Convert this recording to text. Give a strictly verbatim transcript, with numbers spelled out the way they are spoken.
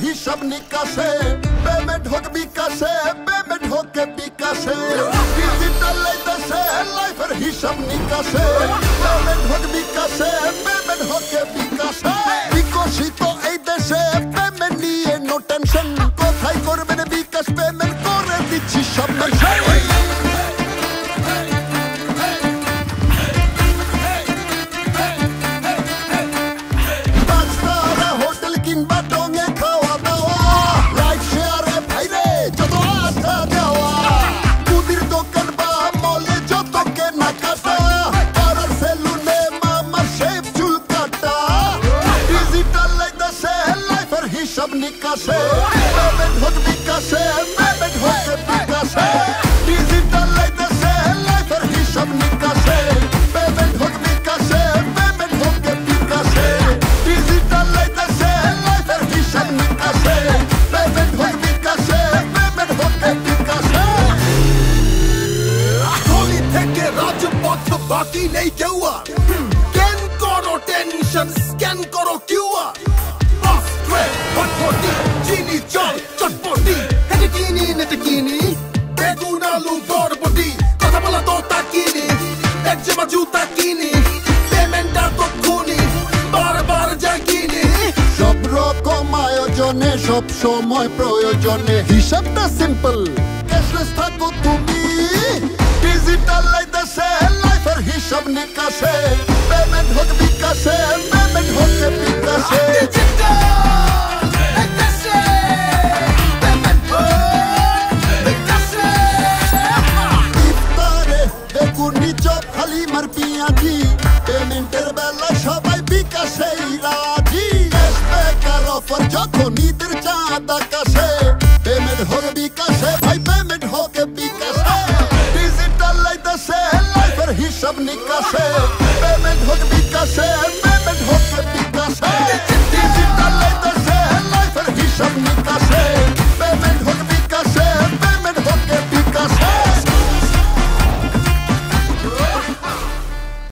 হিসাব নিকাশে পেমেন্ট হোক বিকাশে পেমেন্ট হোক বিকাশে ডিজিটাল লাইফে লাইফের হিসাব নিকাশে পেমেন্ট হোক বিকাশে পেমেন্ট হোক বিকাশে বিকশিত এই দেশে পেমেন্ট নিয়ে নো টেনশন কোথায় করবেন বিকাশ পেমেন্ট করে দিচ্ছি সব মেনশন হিসাব নিকাশে পেমেন্ট হোক বিকাশে পেমেন্ট হোক বিকাশে ডিজিটাল লাইফে লাইফের হিসাব নিকাশে পেমেন্ট হোক বিকাশে পেমেন্ট হোক বিকাশে ডিজিটাল লাইফে লাইফের হিসাব নিকাশে পেমেন্ট হোক বিকাশে পেমেন্ট হোক বিকাশে গলি থেকে রাজপথ বাকি নেই কেউ আর স্ক্যান করো টেনশন স্ক্যান করো কিউআর চিনি চল চটপটি হেঁটে কিনি নেটে কিনি বেগুন আলু বরবটি কথা বলা তো তাকিনি একজমা জুতা কিনি পেমেন্টটা তো খুনি বারবার যাই কিনি সব রকম আয়োজনে সব সময় প্রয়োজনে হিসাবটা সিম্পল ক্যাশলেস থাকো তুমি ডিজিটাল লাইফে লাইফের হিসাব নিকাশে পেমেন্ট হোক বিকাশে পেমেন্ট হোক বিকাশে পেমেন্টের বেলা সবাই বিকাশেই রাজি ক্যাশব্যাক আর অফার যখন ঈদের চাঁদ আকাশে পেমেন্ট হোক বিকাশে ভাই পেমেন্ট হোক বিকাশে ডিজিটাল লাইফে লাইফের হিসাব নিকাশে পেমেন্ট হোক বিকাশে